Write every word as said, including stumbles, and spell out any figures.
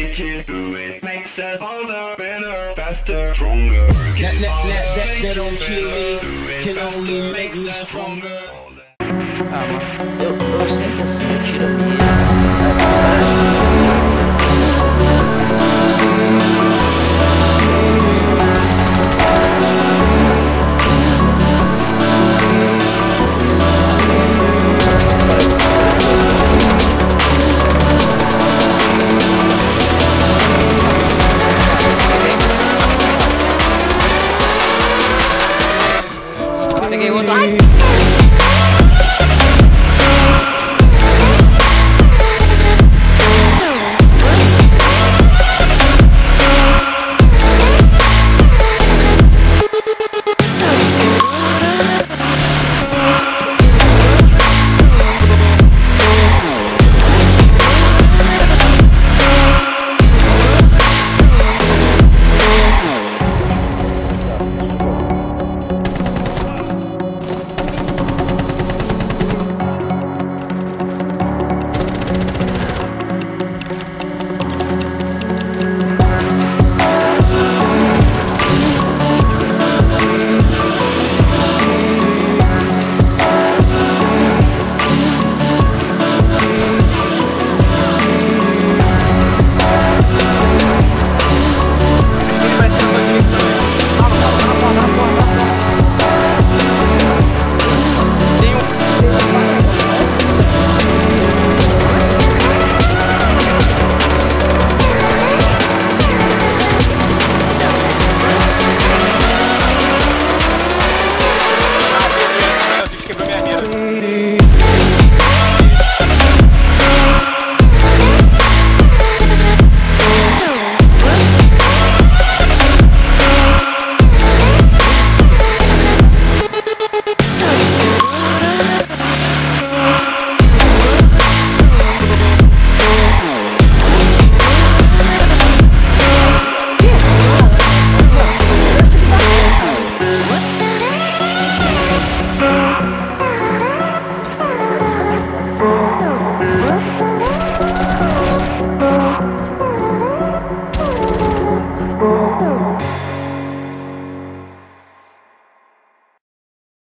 make it do it. Makes us older, better, faster, stronger. That, that, that, that, that don't kill me, can only make me stronger. Ah, mano, eu, eu sempre assim, eu tiro a minha.